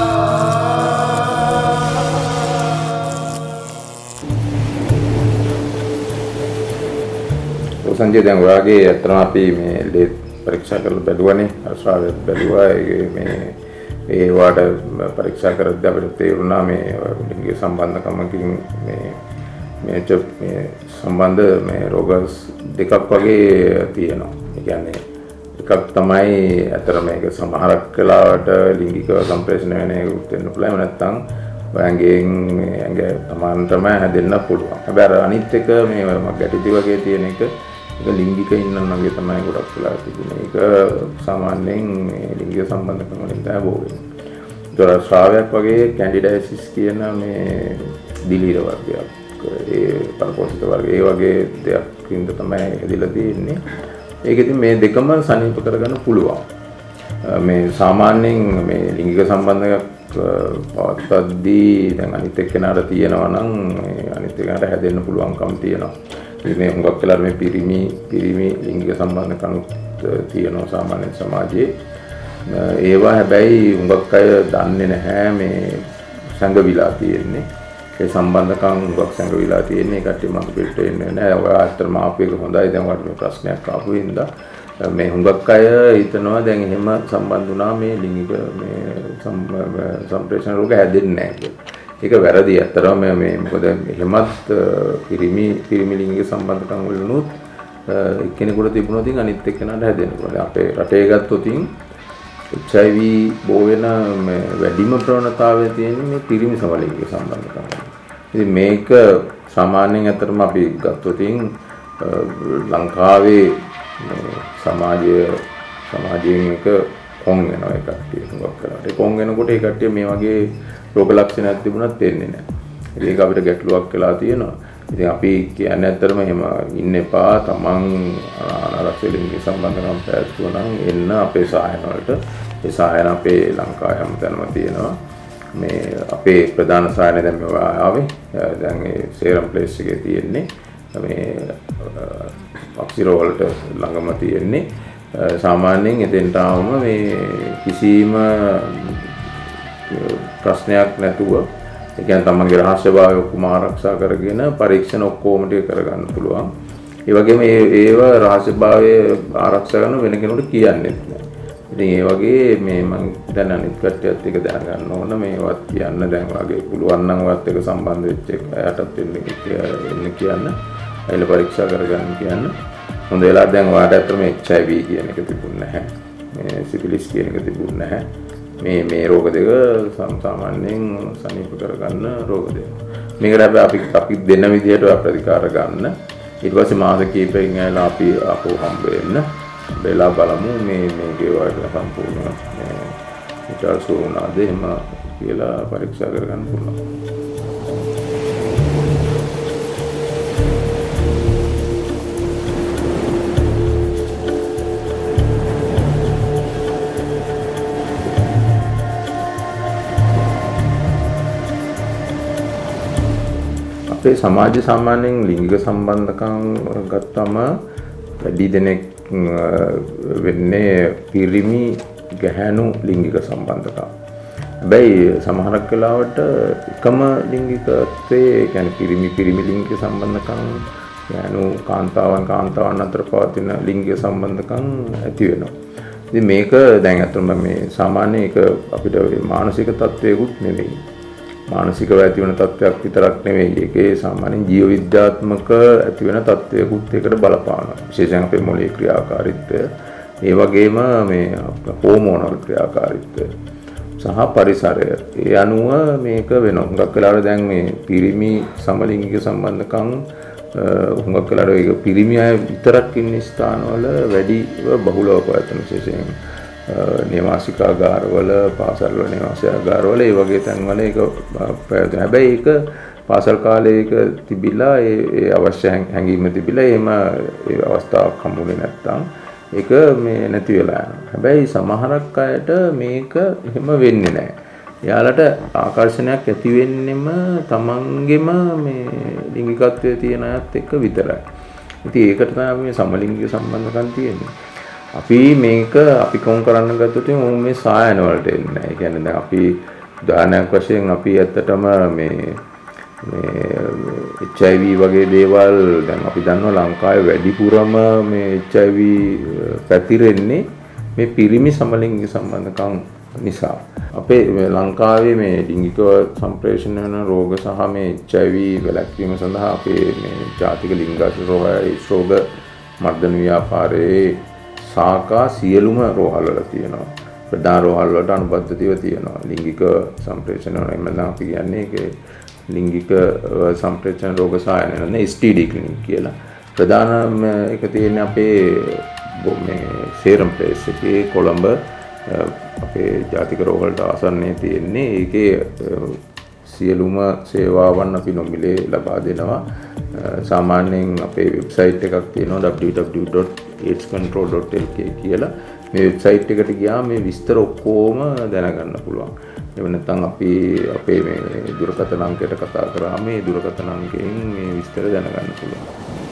සංජය දැන් ඔයාගේ අතරම අපි මේ ලේ පරීක්ෂා කරලා බැලුවානේ. අශ්‍රාවය බැලුවා මේ ඒ වාට පරීක්ෂා කරද්දී අපිට තේරුණා මේ ලිංගික සම්බන්ධකමකින් මේ මේ මේ සම්බන්ධ මේ රෝග දෙකක් වගේ තියෙනවා. ඒ කියන්නේ එකක් තමයි අතර මේක සමහරක් වෙලාවට ලිංගික සම්ප්‍රේෂණ වෙන එක වෙන්න පුළුවන්. නැත්නම් ඔයගෙන් මේ ඇඟ තමන්ටම හැදෙන්න පුළුවන්. හැබැයි අනිත් එක මේ ගැටිති වගේ තියෙන එක ඒක ලිංගික ඉන්නන වගේ තමයි ගොඩක් වෙලා තිබුණේ. ඒක සාමාන්‍යයෙන් මේ ලිංගික සම්බන්ධකම් වලින් තමයි බෝ වෙන්නේ. ඒතර ශ්‍රාවයක් වගේ කැන්ඩිඩයිසිස් කියන මේ දිලීර වර්ගයක්. ඒ පරපෝෂිත වර්ගය ඒ වගේ දෙයක් වින්ද තමයි ඇදලා තියෙන්නේ. ඒක ඉතින් මේ දෙකම සනීප කරගන්න පුළුවන්. මේ සාමාන්‍යයෙන් මේ ලිංගික සම්බන්ධයක් පවත්වද්දී දැන් අනිත් එක්කෙනාට තියෙනවා නම් මේ අනිත් එක්කෙනාට හැදෙන්න පුළුවන්කම් තියෙනවා. මේ හුඟක් වෙලා මේ පිරිමි පිරිමි ලිංගික සම්බන්ධකම් තියෙනවා සාමාන්‍ය සමාජයේ. ඒවා හැබැයි හුඟක් අය දන්නේ නැහැ මේ සංගවිලා තියෙන්නේ. ඒ සම්බන්ධකම් හුඟක් සංගවිලා තියෙන්නේ. ඒකට මම පිට වෙන්නේ නැහැ. ඔය අතරම ආපේක හොඳයි. දැන් වට මේ ප්‍රශ්නයක් ආපු හින්දා මේ හුඟක් අය හිතනවා දැන් එහෙම සම්බන්ධ වුණා මේ ලිංගික මේ සම්ප්‍රේෂණ රෝග හැදෙන්නේ නැහැ කියලා. ඒක වැරදි. අතරම මේ මොකද එහෙමත් පිරිමි පිරිමි ලිංගික සම්බන්ධකම් වලුත් එක්කෙනෙකුට තිබුණොත් අනිත් එක්කෙනාට හැදෙන්න පුළුවන්. අපේ රටේ ගත්තොත් H I V බෝ වෙන මේ වැඩිම ප්‍රවණතාවය තියෙන්නේ මේ පිරිමි සමලිංගික සම්බන්ධකම්. ඉතින් මේක සාමාන්‍යයෙන් අතරම අපි ගත්තොත් ලංකාවේ මේ සමාජය සමාජයෙන් එක කොන් වෙනවා ඒ කට්ටිය හුඟක් කරලා. ඒ කොන් වෙනකොට ඒ කට්ටිය මේ වගේ රෝග ලක්ෂණයක් තිබුණත් තේන්නේ නැහැ. ඒක අපිට ගැටලුවක් වෙලා තියෙනවා. ඉතින් අපි කියන්නේ ඇත්තටම එහෙම ඉන්න එපා. තමන් අනාරක්ෂිත ලිංගික සම්බන්ධකම් පැවැත්වුවා නම් එන්න අපේ සායන වලට. ඒ සායන අපේ ලංකාවේ හැමතැනම තියෙනවා. මේ අපේ ප්‍රධාන සායන දැන් මේ ආවේ. දැන් ඒ සේරම් ප්ලේස් එකේ තියෙන්නේ. මේ අක්සිරෝ වලට ළඟම තියෙන්නේ. සාමාන්‍යයෙන් එතෙන්ට ආවම මේ කිසිම ප්‍රශ්නයක් නැතුව ඒ කියන්නේ තමන්ගේ රහස්‍යභාවය ඔක්කොම ආරක්ෂා කරගෙන පරීක්ෂණ ඔක්කොම ටික කරගන්න පුළුවන්. ඒ වගේම ඒ ඒව රහස්‍යභාවය ආරක්ෂා කරන වෙන කෙනෙකුට කියන්නේ නැහැ. ඉතින් ඒ වගේ මේ මම දැන් අනිත් කට්ටියත් එක දැනගන්න ඕන මේවත් කියන්න දැන් වගේ පුළුවන් නම් වත් එක සම්බන්ධ වෙච්ච එකටත් එන්න කියන්න. අයිල පරීක්ෂා කරගන්න කියන්න. හොඳ වෙලා දැන් ඔයාලට අතර මේ H I V කියන එක තිබුණ නැහැ. මේ සිෆිලිස් කියන එක තිබුණ නැහැ. මේ මේ රෝග දෙක සාමාන්‍යයෙන් සනීප කරගන්න රෝග දෙක. මේකට අපි අපි දෙන විදිහට ප්‍රතිකාර ගන්න. ඊට පස්සේ මාස කිහිපයකින් ඇවිල්ලා අපි ආපහු හම්බ වෙන්න. වෙලා බලමු මේ මේකේ වල සම්පූර්ණ මේ විතර සෝනාද එහෙම කියලා පරීක්ෂා කරගන්න පුළුවන්. අපේ සමාජ සාමාන්‍යයෙන් ලිංගික සම්බන්ධකම් ගත්තම වැඩි දෙනෙක් වෙන්නේ පිරිමි ගැහැණු ලිංගික සම්බන්ධකම්. හැබැයි සමහරක් වෙලාවට එකම ලිංගිකත්වයේ කියන්නේ පිරිමි පිරිමි ලිංගික සම්බන්ධකම් ගැහැණු කාන්තාවන් කාන්තාවන් අතර පවතින ලිංගික සම්බන්ධකම් ඇති වෙනවා. ඉතින් මේක දැන් අතන මේ සාමාන්‍ය එක අපිට මානසික තත්වයකුත් නෙවෙයි. මානසිකව ඇති වෙන තත්ත්වයක් විතරක් නෙවෙයි ඒකේ සාමාන්‍යයෙන් ජීව විද්‍යාත්මක ඇති වෙන තත්ත්වයකුත් ඒකට බලපානවා. විශේෂයෙන් අපේ මොළයේ ක්‍රියාකාරීත්වය, ඒ වගේම මේ හෝමෝනල් ක්‍රියාකාරීත්වය සහ පරිසරය. ඒ අනුව මේක වෙනවා. හුඟක් වෙලාවට දැන් මේ පිරිමි සමලිංගික සම්බන්ධකම් හුඟක් වෙලාවට ඒක පිරිමි අය විතරක් ඉන්න ස්ථානවල වැඩිව බහුලව පවතින විශේෂයෙන් නිවාසිකාගාරවල පාසල් වල නිවාසිකාගාරවල ඒ වගේ තැන්වල ඒක ප්‍රයෝජන. හැබැයි ඒක පාසල් කාලේ ඒක තිබිලා ඒ ඒ අවශ්‍ය හැඟීම තිබිලා එහෙම ඒ අවස්ථාවක් හම්බුනේ නැත්තම් ඒක මේ නැති වෙලා යනවා. හැබැයි සමහරක් අයට මේක එහෙම වෙන්නේ නැහැ. එයාලට ආකර්ෂණයක් ඇති වෙන්නෙම තමන්ගෙම මේ ලිංගිකත්වයේ තියෙන අයත් එක්ක විතරයි. ඉතින් ඒකට තමයි මේ සමලිංගික සම්බන්ධකම් තියෙන්නේ. අපි මේක අපි කොම් කරන්න ගත්තොත් උන් මේ සායන වලට එන්නේ නැහැ. ඒ කියන්නේ දැන් අපි උදාහරණයක් වශයෙන් අපි ඇත්තටම මේ මේ H I V වගේ දේවල් දැන් අපි දන්නවා ලංකාවේ වැඩිපුරම මේ H I V පැතිරෙන්නේ මේ පිරිමි සමලිංගික සම්බන්ධකම් නිසා. අපේ ලංකාවේ මේ ලිංගික සම්ප්‍රේෂණ වෙන රෝග සහ මේ H I V වැළැක්වීම සඳහා අපේ මේ ජාතික ලිංගාශ්‍රිත රෝග මර්ධන ව්‍යාපාරයේ සාකා සියලුම රෝහල් වල තියෙනවා. ප්‍රධාන රෝහල් වලට අනුබද්ධතිව තියෙනවා. ලිංගික සම්ප්‍රේෂණ වල එන්න අපි කියන්නේ ඒකේ ලිංගික සම්ප්‍රේෂණ රෝග සායන S T D ක්ලිනික් කියලා. ප්‍රධානම එක තියෙන්නේ අපේ මේ සේරම් ප්ලේස් එකේ කොළඹ අපේ ජාතික රෝග වලට ආසන්නයේ තියෙන්නේ. ඒකේ සියලුම සේවාවන් අපි නොමිලේ ලබා දෙනවා. සාමාන්‍යයෙන් අපේ වෙබ්සයිට් එකක් තියෙනවා w w w dot aids control dot l k කියලා. මේ වෙබ්සයිට් එකට ගියාම මේ විස්තර ඔක්කොම දැනගන්න පුළුවන්. එහෙම නැත්නම් අපි අපේ මේ දුරකථන අංකයට කතා කරාම මේ දුරකථන අංකයෙන් මේ විස්තර දැනගන්න පුළුවන්.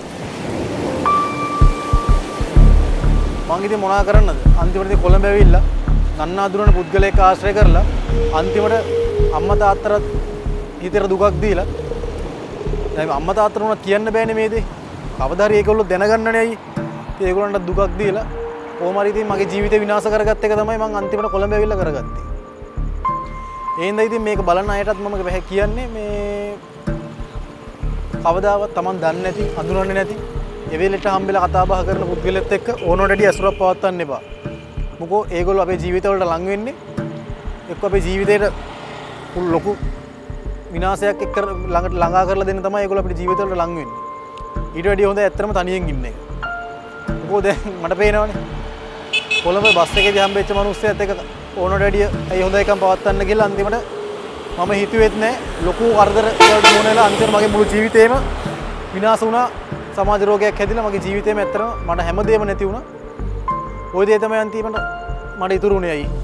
මං ඉතින් මොනා කරන්නද? අන්තිමට කොළඹ ඇවිල්ලා නන්නා දුරන පුද්ගලයෙක් ආශ්‍රය කරලා අන්තිමට අම්මා තාත්තට හිතේට දුකක් දීලා දැන් අම්මා තාත්තට උනත් කියන්න බෑනේ මේ දේ. කවදා හරි ඒගොල්ලෝ දැනගන්නනේ අයි. ඉතින් ඒගොල්ලන්ට දුකක් දීලා කොහොම හරි ඉතින් මගේ ජීවිතේ විනාශ කරගත්ත එක තමයි මං අන්තිමට කොළඹ ඇවිල්ලා කරගත්තේ. ඒ හින්දා ඉතින් මේක බලන අයටත් මම කියන්නේ මේ කවදාවත් Taman දන්නේ නැති, අඳුරන්නේ නැති, ඒ වෙලෙට හම්බෙලා කතා බහ කරන පුද්ගලෙත් එක්ක ඕනෝට වැඩි අසුරක් පවත්වන්න එපා. මොකෝ ඒගොල්ලෝ අපේ ජීවිතවලට ලං වෙන්නේ එක්ක අපේ ජීවිතේට ලොකු විනාශයක් එක්ක ළඟට ළඟා කරලා දෙන්න තමයි ඒගොල්ලෝ අපේ ජීවිතවලට ලං වෙන්නේ. ඊට වැඩිය හොඳ ඇත්තටම තනියෙන් ඉන්න එක. මොකෝ දැන් මට පේනවනේ. කොළඹ බස් එකේදී හම්බෙච්ච මිනිස්සෙක් එක්ක ඕනට වැඩිය ඇයි හොඳ එකක් පවත්වන්න කියලා අන්තිමට මම හිතුවෙත් නෑ ලොකු කරදර වලට මුහුණ වෙලා අන්තිමට මගේ මුළු ජීවිතේම විනාශ වුණා. සමාජ රෝගයක් හැදිලා මගේ ජීවිතේම ඇත්තටම මට හැමදේම නැති වුණා. ওই දේ තමයි අන්තිමට මට ඉතුරු වුණේ අයියේ.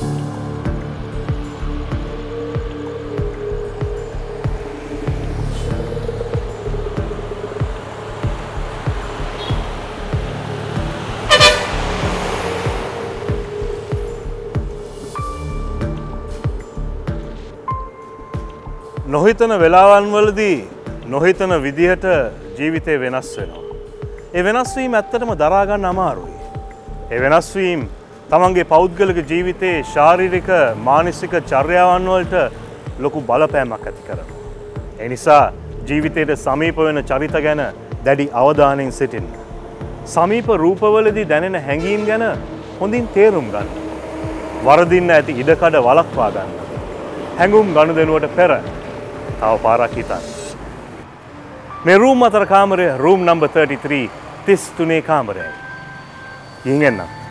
නොහිතන වෙලාවන් වලදී නොහිතන විදිහට ජීවිතේ වෙනස් වෙනවා. ඒ වෙනස් වීම ඇත්තටම දරා ගන්න අමාරුයි. ඒ වෙනස් වීම තමන්ගේ පෞද්ගලික ජීවිතයේ ශාරීරික මානසික චර්යාවන් වලට ලොකු බලපෑමක් ඇති කරනවා. ඒ නිසා ජීවිතයට සමීප වෙන චරිත ගැන දැඩි අවධානයෙන් සිටින්න. සමීප රූපවලදී දැනෙන හැඟීම් ගැන හොඳින් තේරුම් ගන්න. වරදින්න ඇති ඉඩකඩ වළක්වා ගන්න. හැඟුම් ගනුදෙනුවට පෙර තව පාරක් හිතන්න. මේ රූම් අතර කාමරය රූම් නම්බර් තිස් තුනේ කාමරයයි. ගිහින් එන්නම්.